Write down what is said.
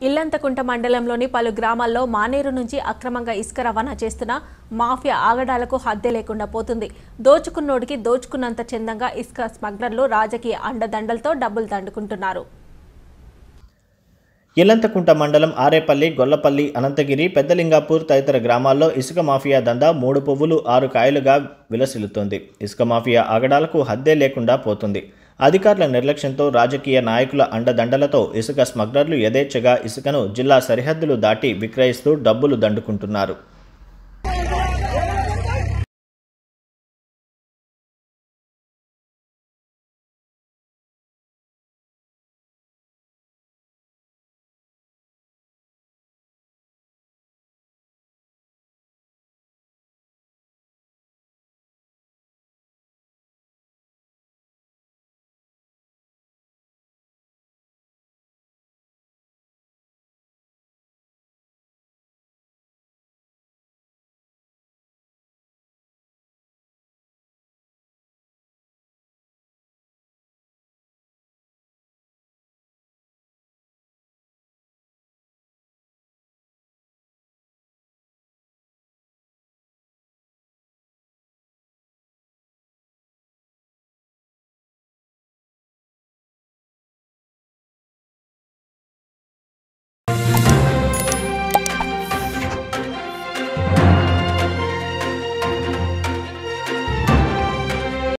ఇల్లంతకుంట మండలంలోని పలు గ్రామాల్లో మానేరు నుంచి అక్రమంగా ఇసుక రవాణా చేస్తున్న మాఫియా ఆగడాలకు హద్దే లేకుండా పోతుంది. దోచుకున్నోడికి దోచుకున్నంత చందంగా ఇసుక స్మగ్లర్లు రాజకీయ అండదండలతో డబ్బులు దండుకుంటున్నారు. ఇల్లంతకుంట మండలం ఆరేపల్లి, గొల్లపల్లి, అనంతగిరి, పెద్దలింగాపూర్ తదితర గ్రామాల్లో ఇసుక మాఫియా దందా 3 పువ్వులు 6 కాయలుగా విలసిల్లుతోంది. ఇసుక మాఫియా ఆగడాలకు హద్దే లేకుండా పోతుంది. అధికారుల నిర్లక్ష్యంతో, రాజకీయ నాయకుల అండదండలతో ఇసుక స్మగ్లర్లు యథేచ్ఛగా ఇసుకను జిల్లా సరిహద్దులు దాటి విక్రయిస్తూ డబ్బులు దండుకుంటున్నారు.